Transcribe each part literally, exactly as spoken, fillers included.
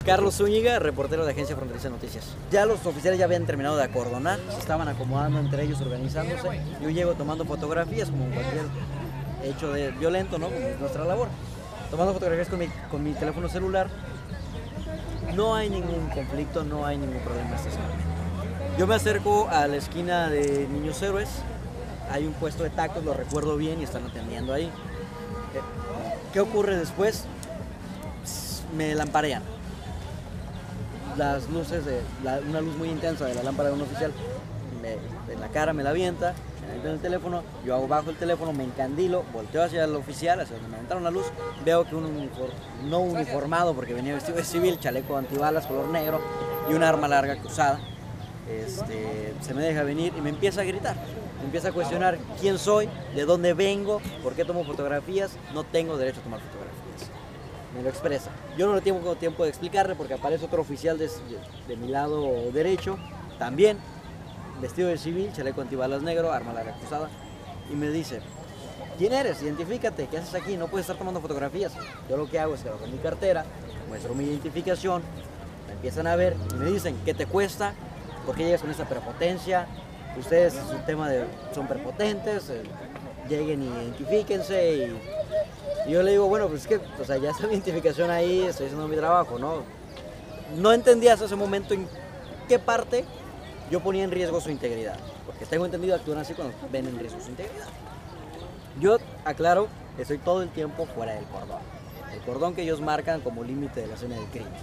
Carlos Zúñiga, reportero de Agencia Fronteriza Noticias. Ya los oficiales ya habían terminado de acordonar, se estaban acomodando entre ellos, organizándose. Yo llego tomando fotografías como cualquier hecho de violento, ¿no? Como es nuestra labor. Tomando fotografías con mi, con mi teléfono celular. No hay ningún conflicto, no hay ningún problema esta semana. Yo me acerco a la esquina de Niños Héroes. Hay un puesto de tacos, lo recuerdo bien, y están atendiendo ahí. ¿Qué ocurre después? Me lamparean. Las luces, de la, una luz muy intensa de la lámpara de un oficial me, en la cara me la avienta, me avienta en el teléfono, yo hago bajo el teléfono, me encandilo, volteo hacia el oficial, hacia donde me aventaron la luz, veo que un uniform, no uniformado porque venía vestido de civil, chaleco antibalas color negro y un arma larga cruzada, este, se me deja venir y me empieza a gritar, me empieza a cuestionar quién soy, de dónde vengo, por qué tomo fotografías, no tengo derecho a tomar fotografías. Me lo expresa. Yo no tengo tiempo de explicarle porque aparece otro oficial de, de, de mi lado derecho, también vestido de civil, chaleco antibalas negro, arma larga cruzada, y me dice, ¿quién eres? Identifícate, ¿qué haces aquí? No puedes estar tomando fotografías. Yo lo que hago es que bajo mi cartera, muestro mi identificación, me empiezan a ver y me dicen, ¿qué te cuesta? ¿Por qué llegas con esa prepotencia? Ustedes, su tema de, son prepotentes, eh, lleguen y identifíquense. Y, y yo le digo, bueno, pues es que, o sea, ya está mi identificación ahí, estoy haciendo mi trabajo, ¿no? No entendía hasta ese momento en qué parte yo ponía en riesgo su integridad, porque tengo entendido actúan así cuando ven en riesgo su integridad. Yo aclaro, estoy todo el tiempo fuera del cordón, el cordón que ellos marcan como límite de la escena del crimen.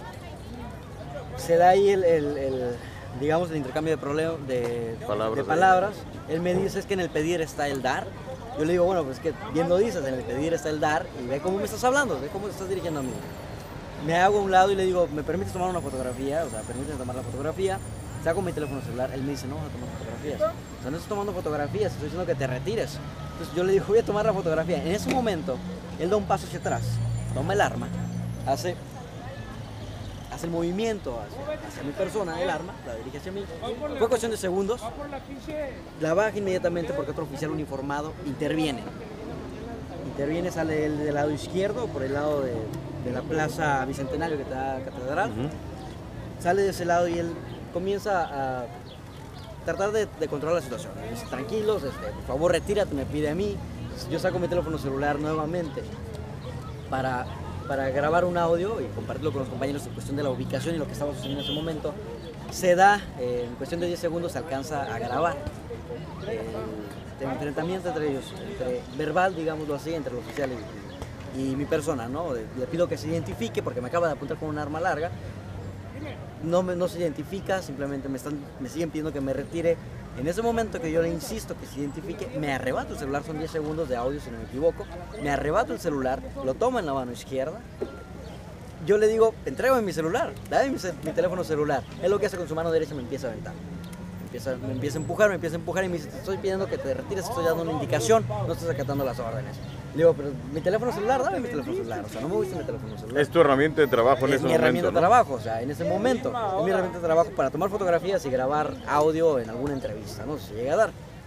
Se da ahí el, el, el digamos, el intercambio de, problema, de, palabras, de palabras. Él me dice, es que en el pedir está el dar. Yo le digo, bueno, pues que bien lo dices, en el pedir está el dar, y ve cómo me estás hablando, ve cómo te estás dirigiendo a mí. Me hago a un lado y le digo, ¿me permites tomar una fotografía? O sea, permíteme tomar la fotografía. Saco mi teléfono celular, él me dice, no, voy a tomar fotografías. O sea, no estoy tomando fotografías, estoy diciendo que te retires. Entonces yo le digo, voy a tomar la fotografía. En ese momento, él da un paso hacia atrás, toma el arma, hace, hace el movimiento hacia, hacia mi persona, el arma, la dirige hacia mí. Fue cuestión de segundos, la baja inmediatamente porque otro oficial uniformado interviene. Interviene, sale él del lado izquierdo, por el lado de, de la plaza Bicentenario que está Catedral. Uh-huh. Sale de ese lado y él comienza a tratar de, de controlar la situación. Dice, tranquilos, este, por favor retírate, me pide a mí. Yo saco mi teléfono celular nuevamente para, para grabar un audio y compartirlo con los compañeros en cuestión de la ubicación y lo que estaba sucediendo en ese momento. Se da, eh, en cuestión de diez segundos se alcanza a grabar el, el enfrentamiento entre ellos, entre verbal, digámoslo así, entre el oficial y, y mi persona, ¿no? Le pido que se identifique porque me acaba de apuntar con un arma larga. No, me, no se identifica, simplemente me, están, me siguen pidiendo que me retire. En ese momento que yo le insisto que se identifique, me arrebato el celular, son diez segundos de audio si no me equivoco, me arrebato el celular, lo tomo en la mano izquierda, yo le digo, entrégame mi celular, dame mi, mi teléfono celular. Él lo que hace con su mano derecha me empieza a aventar. Me empieza, me empieza a empujar, me empieza a empujar y me dice, te estoy pidiendo que te retires, te estoy dando una indicación, no estás acatando las órdenes. Le digo, pero mi teléfono celular, dame mi teléfono celular, o sea, no me gusta mi teléfono celular. Es tu herramienta de trabajo en ese momento, Es mi herramienta de trabajo, o sea, en ese momento, es mi herramienta de trabajo para tomar fotografías y grabar audio en alguna entrevista, no sé si llega a dar.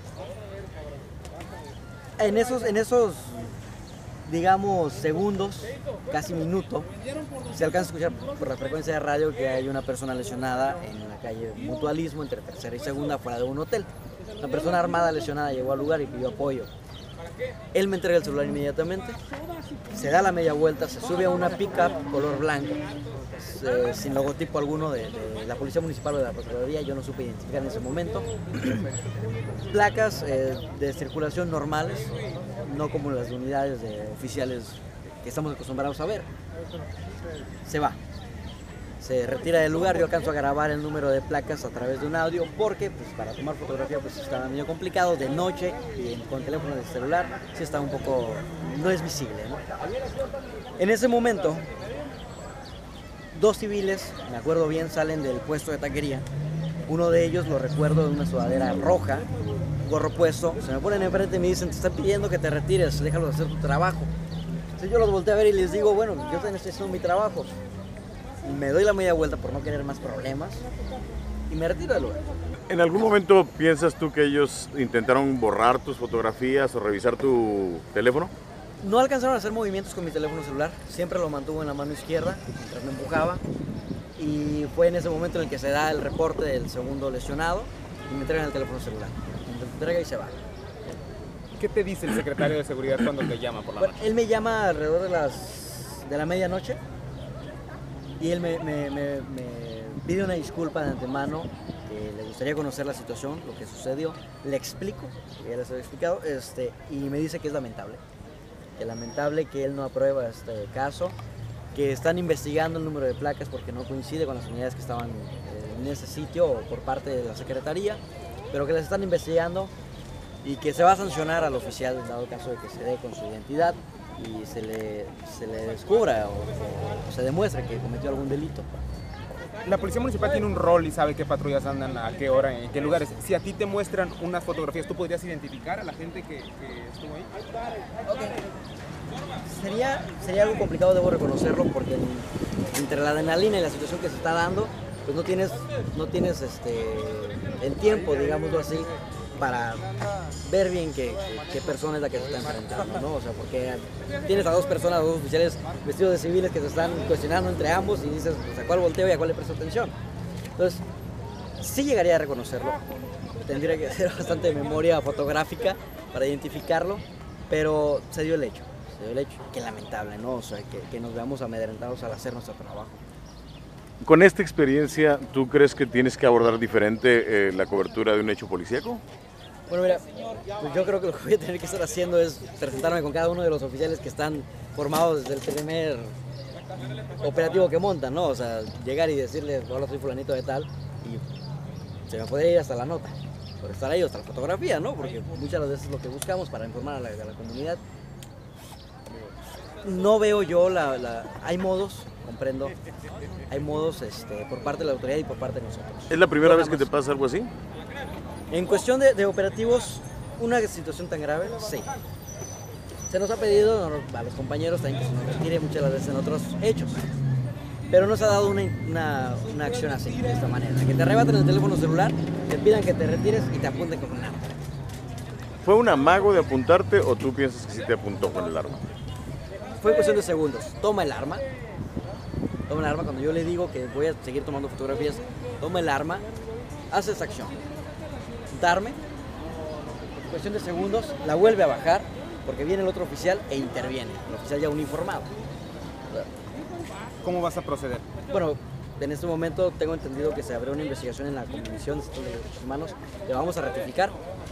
En esos, en esos, digamos, segundos, casi minuto, se alcanza a escuchar por la frecuencia de radio que hay una persona lesionada en la calle Mutualismo, entre tercera y segunda, fuera de un hotel. La persona armada lesionada llegó al lugar y pidió apoyo. Él me entrega el celular inmediatamente, se da la media vuelta, se sube a una pick-up color blanco, eh, sin logotipo alguno de, de la Policía Municipal o de la Procuraduría, yo no supe identificar en ese momento. Placas eh, de circulación normales, no como las unidades de oficiales que estamos acostumbrados a ver. Se va. Se retira del lugar, yo alcanzo a grabar el número de placas a través de un audio porque pues, para tomar fotografía pues estaba medio complicado de noche y con teléfono de celular sí está un poco, no es visible, ¿no? En ese momento, dos civiles, me acuerdo bien, salen del puesto de taquería. Uno de ellos lo recuerdo de una sudadera roja, gorro puesto, se me ponen enfrente y me dicen, te están pidiendo que te retires, déjalo de hacer tu trabajo. Entonces yo los volteé a ver y les digo, bueno, yo también estoy haciendo mi trabajo. Me doy la media vuelta por no querer más problemas y me retiro del lugar. ¿En algún momento piensas tú que ellos intentaron borrar tus fotografías o revisar tu teléfono? No alcanzaron a hacer movimientos con mi teléfono celular, siempre lo mantuvo en la mano izquierda mientras me empujaba. y fue en ese momento en el que se da el reporte del segundo lesionado y me entregan el teléfono celular. Me entrega y se va. ¿Qué te dice el secretario de seguridad cuando te llama por la Bueno, noche? él me llama alrededor de las de la medianoche y él me, me, me, me pide una disculpa de antemano, que le gustaría conocer la situación, lo que sucedió. Le explico, que ya les había explicado, este, y me dice que es lamentable, que es lamentable que él no aprueba este caso, que están investigando el número de placas porque no coincide con las unidades que estaban eh, en ese sitio o por parte de la Secretaría, pero que las están investigando y que se va a sancionar al oficial en dado caso de que se dé con su identidad y se le, se le descubra o, o se demuestre que cometió algún delito. La policía municipal tiene un rol y sabe qué patrullas andan, a qué hora, en qué lugares. Si a ti te muestran unas fotografías, ¿tú podrías identificar a la gente que, que estuvo ahí? Okay. Sería, sería algo complicado, debo reconocerlo, porque en, entre la adrenalina y la situación que se está dando, pues no tienes, no tienes este, el tiempo, digámoslo así, para ver bien qué, qué persona es la que se está enfrentando, ¿no? O sea, porque tienes a dos personas, a dos oficiales vestidos de civiles que se están cuestionando entre ambos y dices, pues, ¿a cuál volteo y a cuál le presto atención? Entonces, sí llegaría a reconocerlo, tendría que hacer bastante memoria fotográfica para identificarlo, pero se dio el hecho, se dio el hecho, qué lamentable, ¿no? O sea, que, que nos veamos amedrentados al hacer nuestro trabajo. Con esta experiencia, ¿tú crees que tienes que abordar diferente eh, la cobertura de un hecho policíaco? Bueno, mira, pues yo creo que lo que voy a tener que estar haciendo es presentarme con cada uno de los oficiales que están formados desde el primer operativo que montan, ¿no? O sea, llegar y decirles, hola, soy fulanito de tal, y se me podría ir hasta la nota, por estar ahí, hasta la fotografía, ¿no? Porque muchas veces es lo que buscamos para informar a la, a la comunidad. No veo yo la, la... Hay modos, comprendo, hay modos este, por parte de la autoridad y por parte de nosotros. ¿Es la primera No, vez que jamás. te pasa algo así? En cuestión de, de operativos, una situación tan grave, sí. Se nos ha pedido a los compañeros también que se nos retire muchas las veces en otros hechos. Pero no se ha dado una, una, una acción así, de esta manera. Que te arrebaten el teléfono celular, te pidan que te retires y te apunten con un arma. ¿Fue un amago de apuntarte o tú piensas que sí te apuntó con el arma? Fue cuestión de segundos. Toma el arma. Toma el arma. Cuando yo le digo que voy a seguir tomando fotografías, toma el arma, hace esa acción. Darme. Cuestión de segundos, la vuelve a bajar porque viene el otro oficial e interviene. El oficial ya uniformado. ¿Cómo vas a proceder? Bueno, en este momento tengo entendido que se abrió una investigación en la Comisión de Derechos Humanos. Le vamos a ratificar.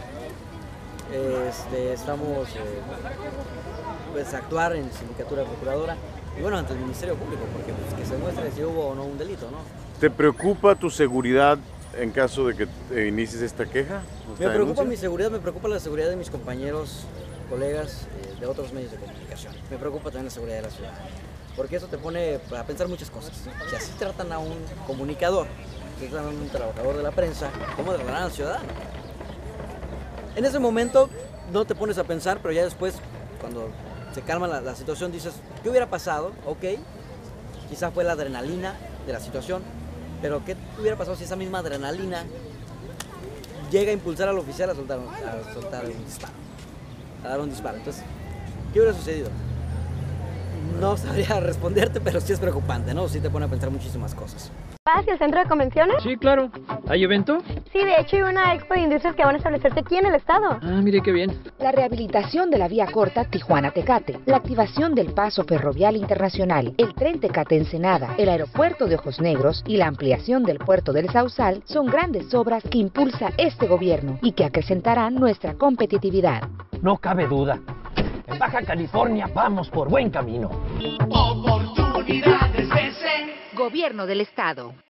Este, estamos eh, pues a actuar en Sindicatura Procuradora y bueno, ante el Ministerio Público, porque pues, que se muestre si hubo o no un delito, ¿no? ¿Te preocupa tu seguridad en caso de que te inicies esta queja? Me esta preocupa denuncia? mi seguridad, me preocupa la seguridad de mis compañeros, colegas eh, de otros medios de comunicación. Me preocupa también la seguridad de la ciudad, porque eso te pone a pensar muchas cosas. Si así tratan a un comunicador, si tratan a un trabajador de la prensa, ¿cómo tratarán al ciudadano? En ese momento no te pones a pensar, pero ya después, cuando se calma la, la situación, dices, ¿qué hubiera pasado? Ok, quizá fue la adrenalina de la situación, pero ¿qué hubiera pasado si esa misma adrenalina llega a impulsar al oficial a soltar, a soltar un disparo? A dar un disparo. Entonces, ¿qué hubiera sucedido? No sabría responderte, pero sí es preocupante, ¿no? Sí te pone a pensar muchísimas cosas. ¿Vas hacia el centro de convenciones? Sí, claro. ¿Hay evento? Sí, de hecho hay una expo de industrias que van a establecerse aquí en el estado. Ah, mire qué bien. La rehabilitación de la vía corta Tijuana-Tecate, la activación del paso ferrovial internacional, el tren Tecate-Ensenada, el aeropuerto de Ojos Negros y la ampliación del puerto del Sausal son grandes obras que impulsa este gobierno y que acrecentarán nuestra competitividad. No cabe duda. En Baja California vamos por buen camino. Gobierno del Estado.